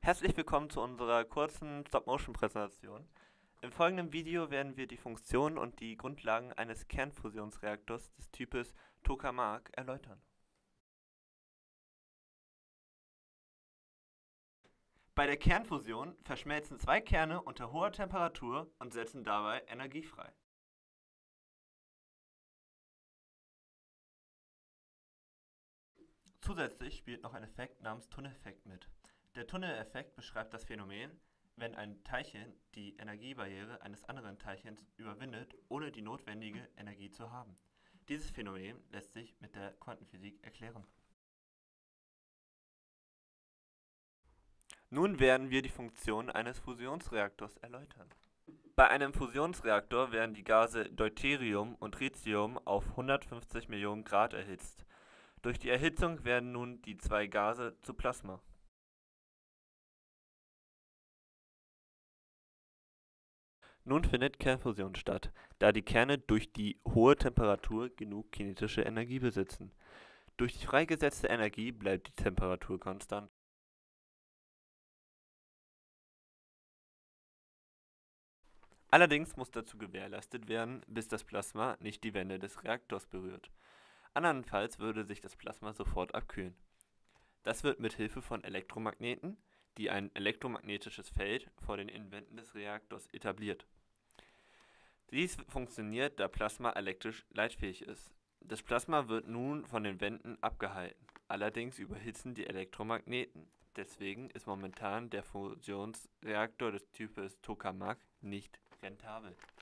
Herzlich willkommen zu unserer kurzen Stop-Motion-Präsentation. Im folgenden Video werden wir die Funktionen und die Grundlagen eines Kernfusionsreaktors des Types Tokamak erläutern. Bei der Kernfusion verschmelzen zwei Kerne unter hoher Temperatur und setzen dabei Energie frei. Zusätzlich spielt noch ein Effekt namens Tunneleffekt mit. Der Tunneleffekt beschreibt das Phänomen, wenn ein Teilchen die Energiebarriere eines anderen Teilchens überwindet, ohne die notwendige Energie zu haben. Dieses Phänomen lässt sich mit der Quantenphysik erklären. Nun werden wir die Funktion eines Fusionsreaktors erläutern. Bei einem Fusionsreaktor werden die Gase Deuterium und Tritium auf 150 Millionen Grad erhitzt. Durch die Erhitzung werden nun die zwei Gase zu Plasma. Nun findet Kernfusion statt, da die Kerne durch die hohe Temperatur genug kinetische Energie besitzen. Durch die freigesetzte Energie bleibt die Temperatur konstant. Allerdings muss dazu gewährleistet werden, bis das Plasma nicht die Wände des Reaktors berührt. Andernfalls würde sich das Plasma sofort abkühlen. Das wird mit Hilfe von Elektromagneten, die ein elektromagnetisches Feld vor den Innenwänden des Reaktors etabliert. Dies funktioniert, da Plasma elektrisch leitfähig ist. Das Plasma wird nun von den Wänden abgehalten. Allerdings überhitzen die Elektromagneten. Deswegen ist momentan der Fusionsreaktor des Types Tokamak nicht rentabel.